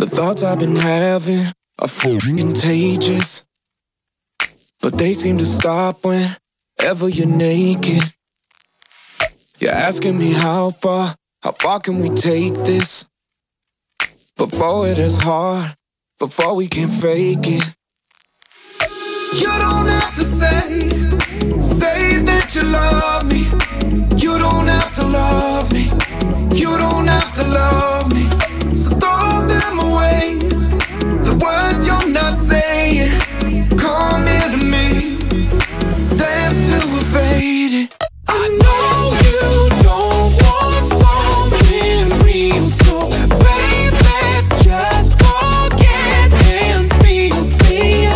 The thoughts I've been having are fucking contagious, but they seem to stop whenever you're naked. You're asking me how far can we take this? Before it is hard, before we can fake it. You don't have to say that you love me. You don't have to love me. You don't have to love me. So throw them away, the words you're not saying. Come here to me, dance till we're faded. I know you don't want something real, so babe, let's just forget and feel, feel,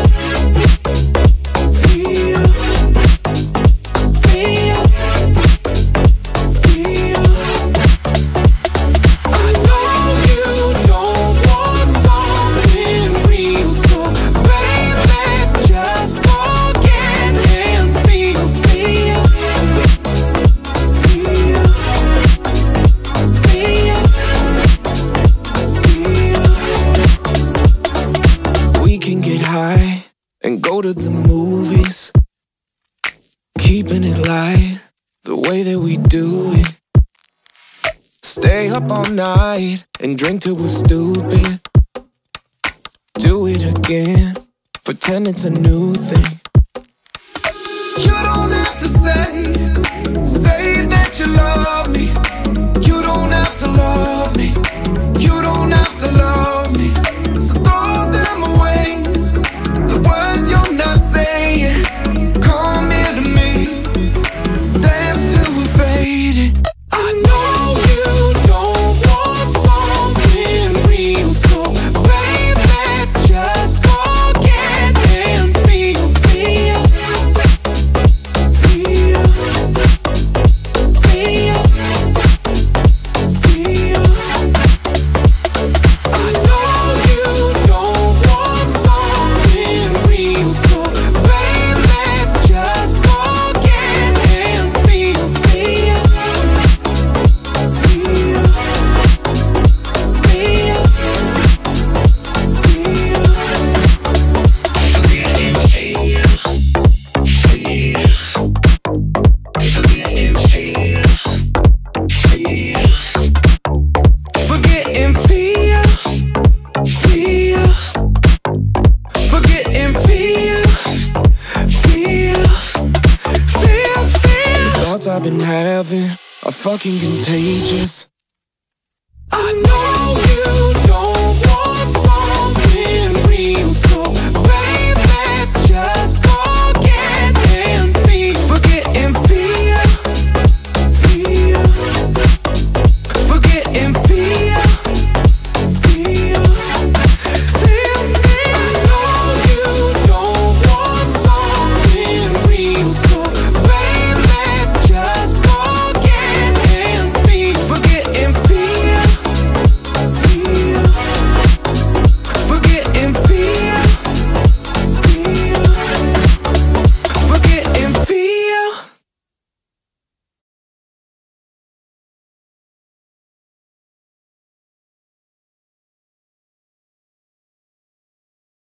feel, feel, feel. I know you don't want something real, so babe, let's just forget and feel, feel, feel, feel, feel. We can get high and go to the movies, keeping it light the way that we do it. Stay up all night and drink till we're stupid. Do it again, pretend it's a new thing. You don't have to say that you love me. You don't have to love me. You don't have to love me. So throw them away, the words you're not saying. Come here to me, dance till we're faded. I know you don't want something real, so babe, let's just forget and feel, feel, feel, feel, feel. I know you don't want something real, so babe, let's just forget and feel, feel, feel, feel, forget and feel, feel, forget and feel, feel, feel, feel. The thoughts I've been having are fucking contagious. I know you don't